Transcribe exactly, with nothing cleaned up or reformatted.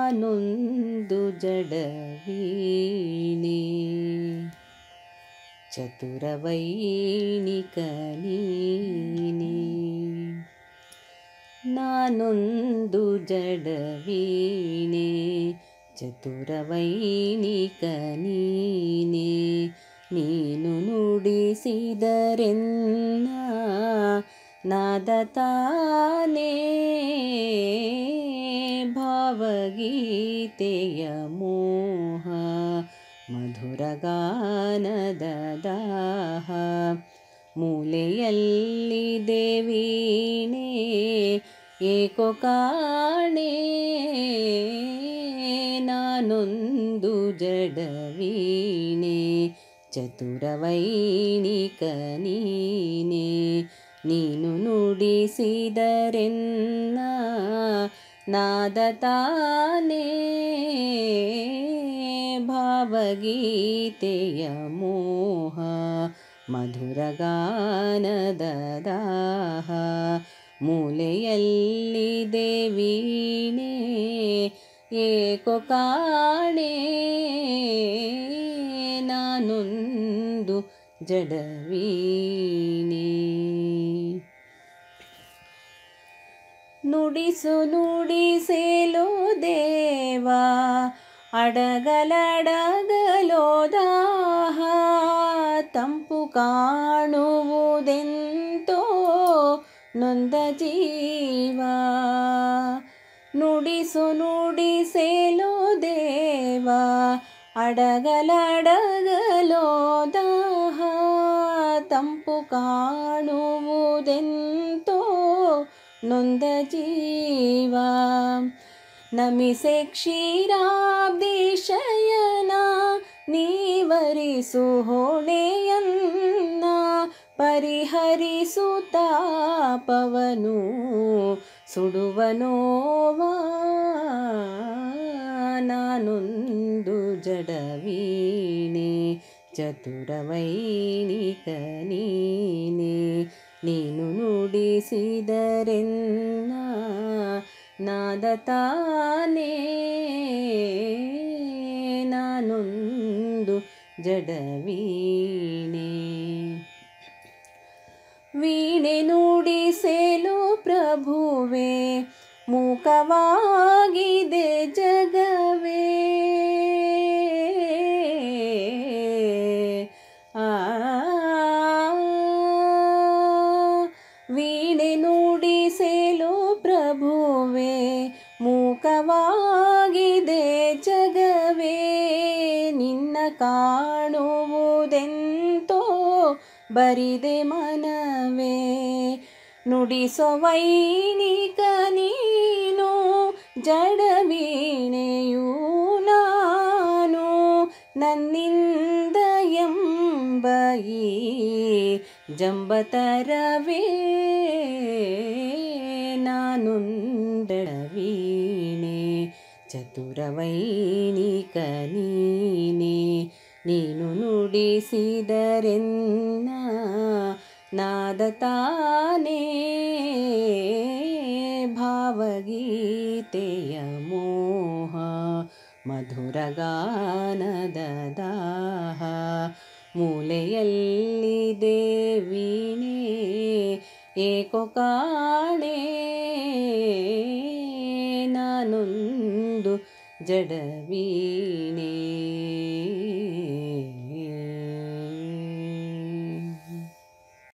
ನಾನೊಂದು ಜಡವೀಣೆ ಚತುರವೈಣಿಕ ನೀನೆ. ನಾನೊಂದು ಜಡವೀಣೆ ಚತುರವೈಣಿಕ ನೀನೆ. ನೀನು ನುಡಿಸಿದರೆನ್ನ ನಾದ ತಾನೇ ಭಾವಗೀತೆಯ ಮೋಹ ಮಧುರಗಾನದ ದಾಹ. ಮೂಲೆಯಲ್ಲಿದೆ ವೀಣೆ ಏಕೋ ಕಾಣೆ ನಾನೊಂದು ಜಡವೀಣೆ ಚತುರವೈಣಿಕ ನೀನೆ. ನೀನು ನುಡಿಸಿದರೆನ್ನ ನಾದ ತಾನೇ ಭಾವಗೀತೆಯ ಮೋಹ ಮಧುರಗಾನದ ದಾಹ. ಮೂಲೆಯಲ್ಲಿದೆ ವೀಣೆ ಏಕೋ ಕಾಣೆ ನಾನೊಂದು ಜಡವೀಣೆ. ನುಡಿಸು ನುಡಿಸೇಲೋ ದೇವ ಅಡಗಲಡಗಲೋ ದಾಹ. ತಂಪು ಕಾಣುವುದೆಂತೋ ನೊಂದ ಜೀವ. ನುಡಿಸು ನುಡಿಸೇಲೋ ದೇವ ಅಡಗಲಡಗಲೋ ದಾಹ. ತಂಪು ಕಾಣುವುದೆಂತೋ ನೊಂದ ಜೀವ. ನಮಿಸೆ ಕ್ಷೀರಾಬ್ಧಿ ಶಯನ ನೀವರಿಸು ಹೊಣೆಯನ್ನ. ಪರಿಹರಿಸು ತಾಪವನು ಸುಡುವ ನೋವ. ನಾನೊಂದು ಜಡವೀಣೆ ಚತುರವೈಣಿಕ ನೀನೆ. ನೀನು ನುಡಿಸಿದರೆನ್ನ ನಾದ ತಾನೇ ನಾನೊಂದು ಜಡವೀಣೆ. ವೀಣೆ ನುಡಿಸೇಲೋ ಪ್ರಭುವೆ ಮೂಕವಾಗಿದೆ ಜಗವೇ. ಆ ವೀಣೆ ನುಡಿಸೇಲೋ ಪ್ರಭುವೆ ಮೂಕವಾಗಿದೆ ಜಗವೇ. ನಿನ್ನ ಕಾಣುವುದೆಂತೋ ಬರಿದೆ ಮನವೇ. ನುಡಿಸೋ ವೈಣಿಕ ನೀನು ಜಡವೀಣೆಯೂ ನಾನು. ನನ್ನಿಂದ ಎಂಬ ಈ ಜಂಬತರವೇ ನಾನೊಂದಳವೀಣೆ ಚತುರವೈಣಿಕ ನೀನೆ. ನೀನು ನುಡಿಸಿದರೆನ್ನ ನಾದ ತಾನೇ ಭಾವಗೀತೆಯ ಮೋಹ ಮಧುರಗಾನದ ದಾಹ. ಮೂಲೆಯಲ್ಲಿದೆ ವೀಣೆ ಏಕೋ ಕಾಣೆ ನಾನೊಂದು ಜಡವೀಣೆ.